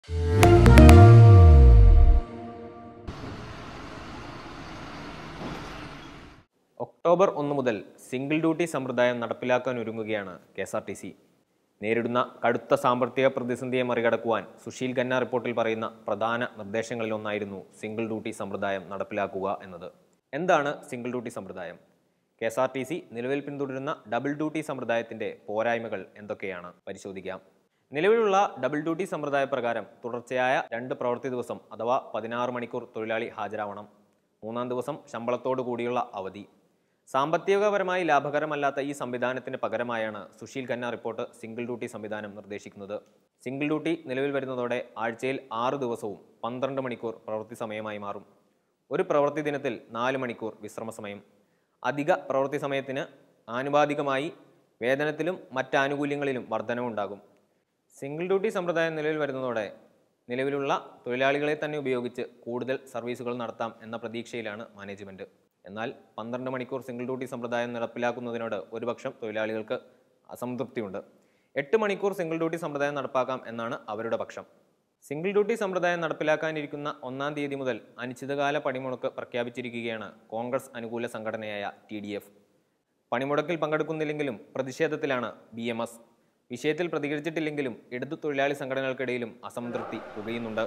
October 1 മുതൽ single duty സമ്പ്രദായം നടപ്പിലാക്കാൻ ഒരുങ്ങുകയാണ് KSRTC. നേരിടുന്ന കടുത്ത സാമ്പത്തിക പ്രതിസന്ധിയെ മറികടക്കുവാൻ സുശീൽ ഖന്ന റിപ്പോർട്ടിൽ പറയുന്ന പ്രധാന നിർദ്ദേശങ്ങളിലൊന്നായിരുന്നു സിംഗിൾ ഡ്യൂട്ടി സമ്പ്രദായം നടപ്പിലാക്കുക എന്നത്. എന്താണ് സിംഗിൾ ഡ്യൂട്ടി സമ്പ്രദായം? KSRTC നിലവിൽ പിന്തുടരുന്ന ഡബിൾ ഡ്യൂട്ടി സമ്പ്രദായത്തിന്റെ പോരായ്മകൾ എന്തൊക്കെയാണ് പരിശോധിക്കാം. നിലവിലുള്ള ഡബിൾ ഡ്യൂട്ടി സമ്പ്രദായ പ്രകാരം തുടർച്ചയായ 2 പ്രവൃത്തി ദിവസം അഥവാ 16 മണിക്കൂർ തൊഴിലാളി ഹാജരാവണം. 3-ാം ദിവസം ശമ്പളത്തോടു കൂടിയുള്ള അവധി. സാമ്പത്തികപരമായി ലാഭകരമല്ലാത്ത ഈ സംവിധാനത്തിന് പകരമായാണ് Sushil Khanna report single duty സംവിധാനം നിർദ്ദേശിക്കുന്നത്. സിംഗിൾ ഡ്യൂട്ടി നിലവിൽ വരുന്നതോടെ ആഴ്ചയിൽ 6 ദിവസവും 12 മണിക്കൂർ പ്രവൃത്തി സമയമായി മാറും. ഒരു പ്രവൃത്തി ദിനത്തിൽ 4 മണിക്കൂർ വിശ്രമ സമയം. അധിക പ്രവൃത്തി സമയത്തിന് ആനുപാതികമായി വേതനത്തിലും മറ്റാനുകൂല്യങ്ങളിലും വർധനവുണ്ടാകും. സിംഗിൾ ഡ്യൂട്ടി സമ്പ്രദായം നിലവിൽ വരുന്നതോടെ നിലവിലുള്ള തൊഴിലാളികളെ തന്നെ ഉപയോഗിച്ച് കൂടുതൽ സർവീസുകൾ നടത്താം എന്ന പ്രതീക്ഷയിലാണ് മാനേജ്മെൻറ്റ്. എന്നാൽ 12 മണിക്കൂർ സിംഗിൾ ഡ്യൂട്ടി സമ്പ്രദായം നടപ്പിലാക്കുന്നതിനോട് ഒരുപക്ഷം തൊഴിലാളികൾക്ക് അസംതൃപ്തിയുണ്ട്. 8 മണിക്കൂർ സിംഗിൾ ഡ്യൂട്ടി സമ്പ്രദായം നടപ്പാക്കാം എന്നാണ് അവരുടെ പക്ഷം. സിംഗിൾ ഡ്യൂട്ടി സമ്പ്രദായം നടപ്പിലാക്കാനിരിക്കുന്ന 1-ാം തീയതി മുതൽ അനിശ്ചിതകാല പണിമുടക്ക് പ്രഖ്യാപിച്ചിരിക്കുകയാണ് കോൺഗ്രസ് അനുകൂല സംഘടനയായ TDF. പണിമുടക്കിൽ പങ്കെടുക്കുന്നില്ലെങ്കിലും പ്രതിഷേധത്തിലാണ് BMS. വിഷയത്തിൽ പ്രതികരിച്ചിട്ടില്ലെങ്കിലും ഇടതു തൊഴിലാളി സംഘടനകൾക്കിടയിലും അസംതൃപ്തി പുകയുന്നുണ്ട്.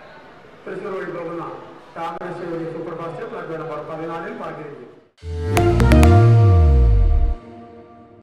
തൃശ്ശൂർ വഴി പോകുന്ന Thamarassery super fast platform number 14-ൽ പാർക്കിയിരിക്കും.